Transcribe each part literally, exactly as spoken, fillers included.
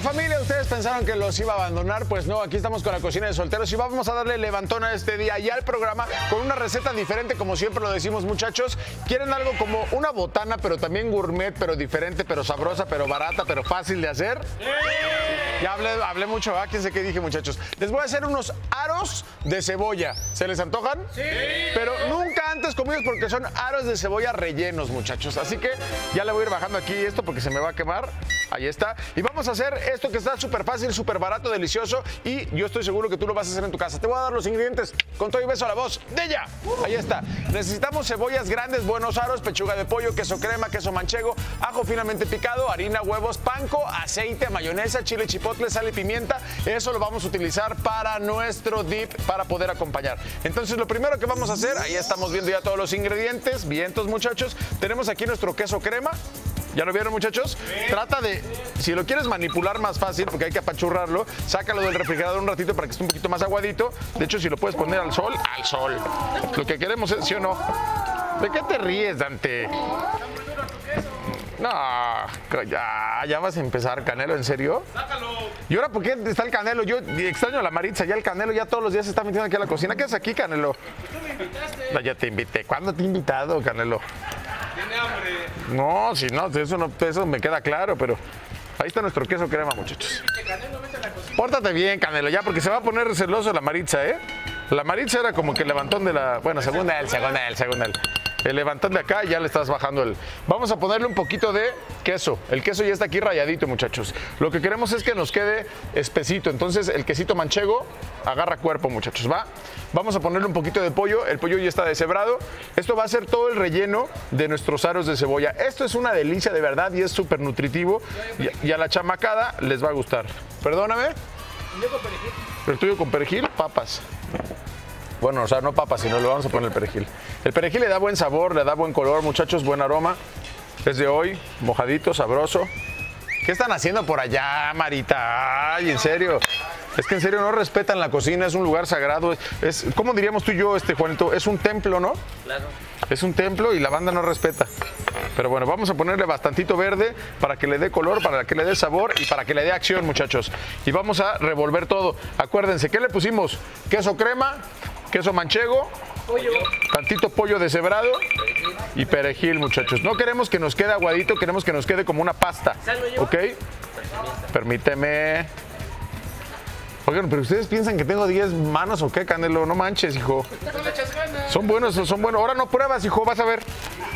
familia, ustedes pensaron que los iba a abandonar, pues no, aquí estamos con la cocina de solteros y vamos a darle levantón a este día y al programa con una receta diferente, como siempre lo decimos, muchachos. ¿Quieren algo como una botana, pero también gourmet, pero diferente, pero sabrosa, pero barata, pero fácil de hacer? ¡Sí! Ya hablé, hablé mucho, ¿ah? ¿Quién sé qué dije, muchachos? Les voy a hacer unos aros de cebolla. ¿Se les antojan? Sí. Pero nunca antes comidos porque son aros de cebolla rellenos, muchachos. Así que ya le voy a ir bajando aquí esto porque se me va a quemar. Ahí está. Y vamos a hacer esto que está súper fácil, súper barato, delicioso. Y yo estoy seguro que tú lo vas a hacer en tu casa. Te voy a dar los ingredientes con todo y beso a la voz de ella. Ahí está. Necesitamos cebollas grandes, buenos aros, pechuga de pollo, queso crema, queso manchego, ajo finamente picado, harina, huevos, panko, aceite, mayonesa, chile chipotle, sal y pimienta. Eso lo vamos a utilizar para nuestro dip, para poder acompañar. Entonces, lo primero que vamos a hacer, ahí estamos viendo ya todos los ingredientes. Vientos, muchachos. Tenemos aquí nuestro queso crema. ¿Ya lo vieron, muchachos? Sí. Trata de, si lo quieres manipular más fácil, porque hay que apachurrarlo, sácalo del refrigerador un ratito para que esté un poquito más aguadito. De hecho, si lo puedes poner al sol, al sol. Lo que queremos es, ¿sí o no? ¿De qué te ríes, Dante? No, ya, ya vas a empezar, Canelo, ¿en serio? Sácalo. ¿Y ahora por qué está el Canelo? Yo extraño a la Maritza, ya el Canelo ya todos los días se está metiendo aquí a la cocina. ¿Qué haces aquí, Canelo? Tú me invitaste. No, ya te invité. ¿Cuándo te he invitado, Canelo? Tiene hambre. No, si no, eso no, eso me queda claro, pero ahí está nuestro queso crema, muchachos. Canelo, vete a la cocina. Pórtate bien, Canelo, ya, porque se va a poner celoso la Maritza, ¿eh? La Maritza era como que el levantón de la... Bueno, segunda él, segunda él, segunda él. El levantón de acá, ya le estás bajando el... Vamos a ponerle un poquito de queso. El queso ya está aquí rayadito, muchachos. Lo que queremos es que nos quede espesito. Entonces, el quesito manchego agarra cuerpo, muchachos, ¿va? Vamos a ponerle un poquito de pollo. El pollo ya está deshebrado. Esto va a ser todo el relleno de nuestros aros de cebolla. Esto es una delicia de verdad y es súper nutritivo. Y, y a la chamacada les va a gustar. Perdóname. ¿Yo con perejil? ¿El tuyo con perejil? Papas. Bueno, o sea, no papas, sino le vamos a poner el perejil. El perejil le da buen sabor, le da buen color, muchachos, buen aroma. Es de hoy, mojadito, sabroso. ¿Qué están haciendo por allá, Marita? Ay, en serio. Es que en serio no respetan la cocina, es un lugar sagrado. Es, es ¿cómo diríamos tú y yo, este, Juanito? Es un templo, ¿no? Claro. Es un templo y la banda no respeta. Pero bueno, vamos a ponerle bastantito verde para que le dé color, para que le dé sabor y para que le dé acción, muchachos. Y vamos a revolver todo. Acuérdense, ¿qué le pusimos? Queso crema, queso manchego, pollo, tantito pollo deshebrado y perejil, muchachos. No queremos que nos quede aguadito, queremos que nos quede como una pasta. ¿Ok? Permíteme. Oigan, pero ustedes piensan que tengo diez manos o qué, Canelo, no manches, hijo. Son buenos, son buenos. Ahora no pruebas, hijo, vas a ver.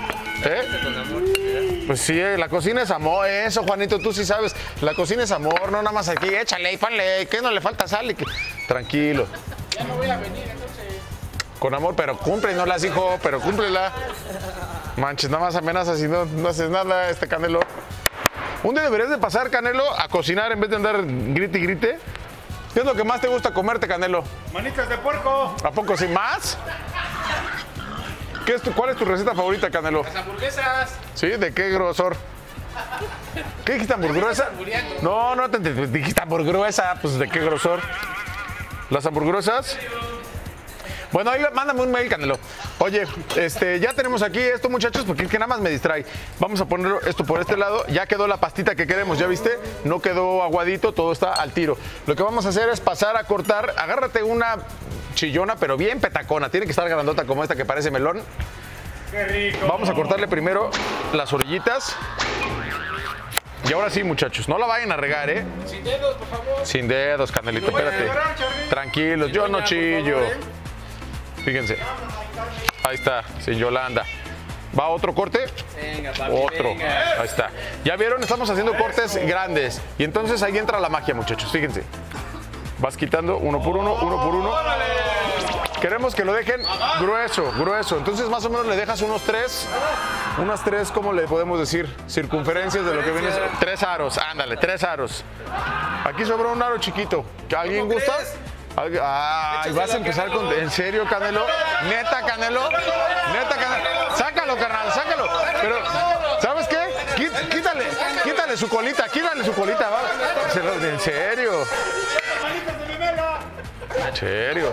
¿Eh? Pues sí, la cocina es amor, eso, Juanito, tú sí sabes. La cocina es amor, no nada más aquí, échale y ponle, que no le falta sal y que... Tranquilo. Ya no voy a venir, entonces. Con amor, pero cúmplenoslas, hijo, pero cúmplela. Manches, nada más amenazas y no, no haces nada, este Canelo. Un día deberías de pasar, Canelo, a cocinar en vez de andar grite y grite. ¿Qué es lo que más te gusta comerte, Canelo? Manitas de puerco. ¿A poco sin más? ¿Qué es tu, ¿Cuál es tu receta favorita, Canelo? Las hamburguesas. ¿Sí? ¿De qué grosor? ¿Qué dijiste, hamburguesa? No, no te dijiste hamburguesa, pues ¿de qué grosor? ¿Las hamburguesas? Bueno, ahí mándame un mail, Canelo. Oye, este, ya tenemos aquí esto, muchachos, porque es que nada más me distrae. Vamos a poner esto por este lado. Ya quedó la pastita que queremos, ¿ya viste? No quedó aguadito, todo está al tiro. Lo que vamos a hacer es pasar a cortar. Agárrate una chillona, pero bien petacona. Tiene que estar grandota como esta que parece melón. ¡Qué rico! Vamos a cortarle primero las orillitas. Y ahora sí, muchachos, no la vayan a regar, ¿eh? Sin dedos, por favor. Sin dedos, Canelito, espérate. Tranquilos, yo no chillo. Fíjense. Ahí está, sin Yolanda. ¿Va otro corte? Venga, papi, Otro. venga. Ahí está. ¿Ya vieron? Estamos haciendo cortes grandes. Y entonces ahí entra la magia, muchachos. Fíjense. Vas quitando uno por uno, uno por uno. Queremos que lo dejen grueso, grueso. Entonces más o menos le dejas unos tres, unas tres, ¿cómo le podemos decir? Circunferencias de lo que viene. Tres aros, ándale, tres aros. Aquí sobra un aro chiquito. ¿Alguien gusta? Ay, vas a empezar con... ¿En serio, Canelo? ¿Neta, Canelo? ¿Neta, Canelo? Sácalo, carnal, sácalo. Pero, ¿sabes qué? Quítale, quítale su colita, quítale su colita. Va. ¿En serio? ¿En serio?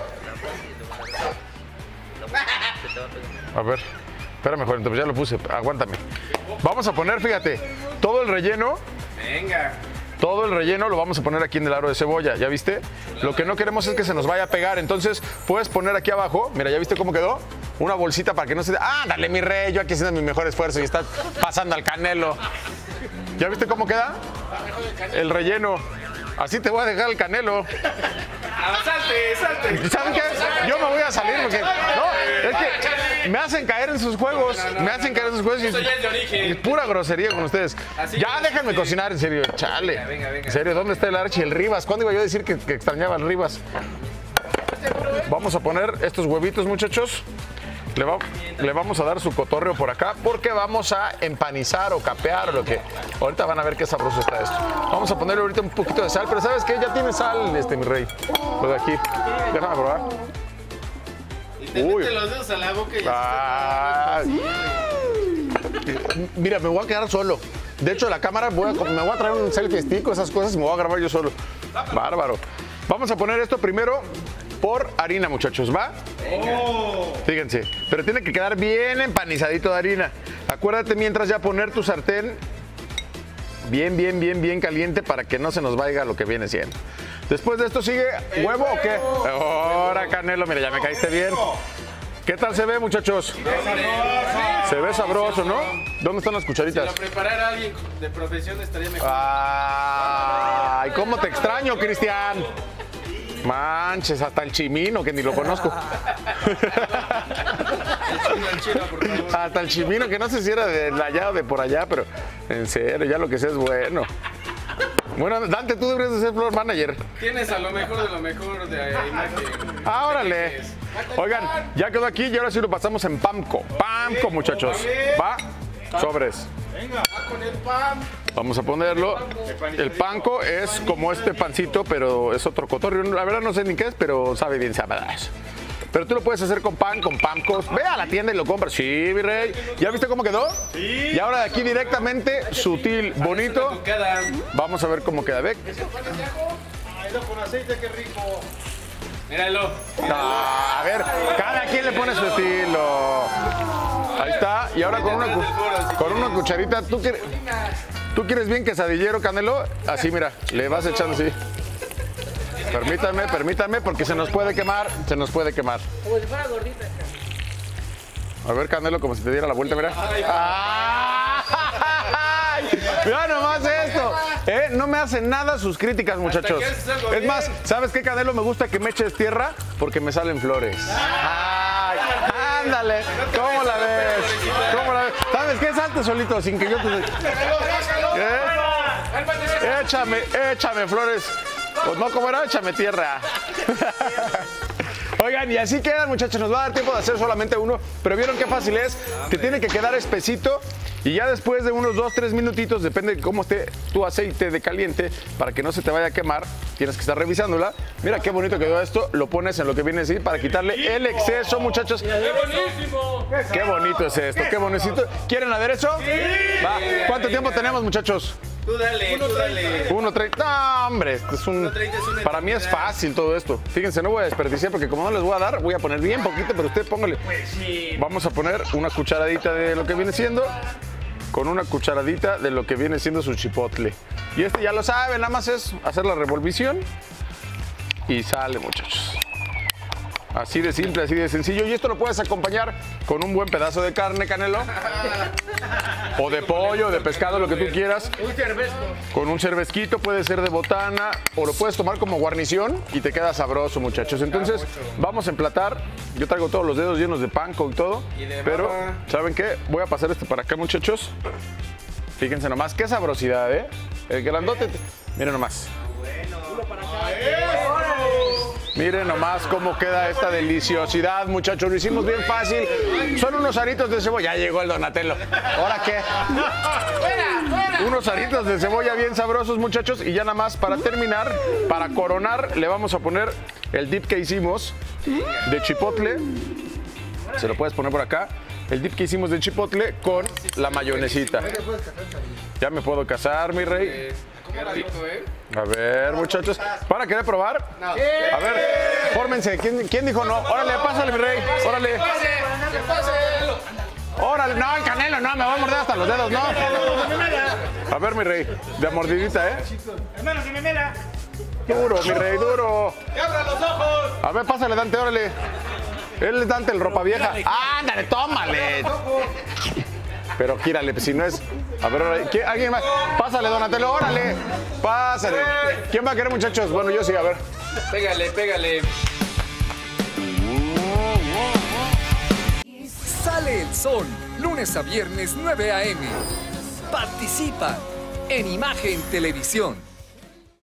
A ver, espérame, Juan, entonces ya lo puse, aguántame. Vamos a poner, fíjate, todo el relleno. Venga. Todo el relleno lo vamos a poner aquí en el aro de cebolla, ¿ya viste? Lo que no queremos es que se nos vaya a pegar, entonces puedes poner aquí abajo, mira, ¿ya viste cómo quedó? Una bolsita para que no se... ¡Ah, dale, mi rey! Yo aquí haciendo mi mejor esfuerzo y está pasando al Canelo. ¿Ya viste cómo queda? El relleno. Así te voy a dejar el Canelo. Ah, salte, salte. ¿Saben qué? Yo me voy a salir porque... No, es que me hacen caer en sus juegos. No, no, me hacen caer en sus juegos. Y Eso ya es de origen. es pura grosería con ustedes. Así Ya es, déjenme sí. cocinar, en serio. Chale. Venga, venga, venga. En serio, ¿dónde está el Archie? El Rivas. ¿Cuándo iba yo a decir que, que extrañaba al Rivas? Vamos a poner estos huevitos, muchachos. Le, va- le vamos a dar su cotorreo por acá porque vamos a empanizar o capear o lo que... Ahorita van a ver qué sabroso está esto. Vamos a ponerle ahorita un poquito de sal, pero ¿sabes qué? Ya tiene sal, este, mi rey. Lo de aquí. Déjame probar. Y te Uy. mete los dedos a la boca y Ah, mira, me voy a quedar solo. De hecho, la cámara, voy a- me voy a traer un selfie stick o esas cosas y me voy a grabar yo solo. Bárbaro. Vamos a poner esto primero por harina, muchachos, ¿va? Fíjense, pero tiene que quedar bien empanizadito de harina. Acuérdate mientras ya poner tu sartén bien, bien, bien, bien caliente para que no se nos vaya lo que viene siendo. Después de esto sigue huevo o qué? Ahora, Canelo, mira, ya me caíste bien. ¿Qué tal se ve, muchachos? Se ve sabroso, ¿no? ¿Dónde están las Si cucharitas? lo preparara alguien de profesión estaría mejor. Ay, cómo te extraño, Cristian. Manches, hasta el Chimino, que ni lo conozco. El chino, por favor. Hasta el Chimino, que no sé si era de allá o de por allá, pero en serio, ya lo que sé es bueno. Bueno, Dante, tú deberías de ser floor manager. Tienes a lo mejor de lo mejor de eh, imagen. Ah, órale. Oigan, ya quedó aquí y ahora sí lo pasamos en Pamco. Pamco, muchachos. ¿Va? Sobres. Va con el pan. Vamos a ponerlo. El panco es como este pancito, pero es otro cotorrio. La verdad no sé ni qué es, pero sabe bien sabroso. Pero tú lo puedes hacer con pan, con pancos. Ve a la tienda y lo compras. Sí, mi rey. ¿Ya viste cómo quedó? Sí. Y ahora de aquí directamente, sutil, bonito. Una tucada. Vamos a ver cómo queda. Ve. Con aceite, qué rico. Míralo. Ah, a ver, cada quien le pone su estilo. Ahí está. Y ahora con una, cu- con una cucharita, ¿tú quieres, ¿tú quieres bien quesadillero, Canelo? Así, mira, le vas echando así. Permítanme, permítanme, porque se nos puede quemar, se nos puede quemar. Como si fuera gordita. A ver, Canelo, como si te diera la vuelta, mira. ¡Ay! Mira nomás esto. ¿Eh? No me hacen nada sus críticas, muchachos. que haces algo Es bien. más, ¿sabes qué, Canelo? Me gusta que me eches tierra porque me salen flores. ¡Ay! ¡Ándale! ¿Cómo la ves? ¿Cómo la ves? ¿Sabes qué? Salte solito sin que yo te... ¿Eh? Échame, échame flores. Pues no, como era, échame tierra. Oigan, y así quedan, muchachos. Nos va a dar tiempo de hacer solamente uno, pero ¿vieron qué fácil es? Te tiene que quedar espesito y ya después de unos dos, tres minutitos, depende de cómo esté tu aceite de caliente, para que no se te vaya a quemar, tienes que estar revisándola. Mira qué bonito quedó esto, lo pones en lo que viene así para quitarle el exceso, muchachos. Qué bonito es esto, qué bonito. ¿Quieren aderezo? Va. ¿Cuánto tiempo tenemos, muchachos? Tú dale, tú dale. uno treinta. No, hombre, este es un... uno treinta es una Para mí es eternidad. fácil todo esto. Fíjense, no voy a desperdiciar porque como no les voy a dar, voy a poner bien poquito, pero usted póngale. Vamos a poner una cucharadita de lo que viene siendo, con una cucharadita de lo que viene siendo su chipotle. Y este ya lo saben, nada más es hacer la revolvisión y sale, muchachos. Así de simple, así de sencillo. Y esto lo puedes acompañar con un buen pedazo de carne, Canelo. O de pollo, de pescado, lo que tú quieras. Un cervezco. Con un cervezquito, puede ser de botana, o lo puedes tomar como guarnición y te queda sabroso, muchachos. Entonces, vamos a emplatar. Yo traigo todos los dedos llenos de panko y todo. Y de Pero, baba. ¿saben qué? Voy a pasar este para acá, muchachos. Fíjense nomás, qué sabrosidad, ¿eh? El grandote. te- Miren nomás. Miren nomás cómo queda esta deliciosidad, muchachos. Lo hicimos bien fácil. Son unos aritos de cebolla. Ya llegó el Donatello. ¿Ahora qué? Unos aritos de cebolla bien sabrosos, muchachos. Y ya nada más para terminar, para coronar, le vamos a poner el dip que hicimos de chipotle. Se lo puedes poner por acá. El dip que hicimos de chipotle con la mayonesita. Ya me puedo casar, mi rey. Eh, Qué rico, ¿eh? A ver, muchachos. ¿Para querer probar? A ver, fórmense. ¿Quién, quién dijo no? Órale, pásale, mi rey. Órale. ¡Que pase! Órale, no, el Canelo, no, me va a morder hasta los dedos, no. A ver, mi rey, de mordidita, ¿eh? Hermano, se me mela. Duro, mi rey, duro. ¡Que abra los ojos! A ver, pásale, Dante, órale. Él es Dante, el ropa vieja. Ándale, tómale. Pero gírale, si no es... A ver, órale. ¿Quién- ¿Alguien más? Pásale, Donatello, órale. Pásale. ¿Quién va a querer, muchachos? Bueno, yo sí, a ver. Pégale, pégale. Sale el sol, lunes a viernes nueve a eme. Participa en Imagen Televisión.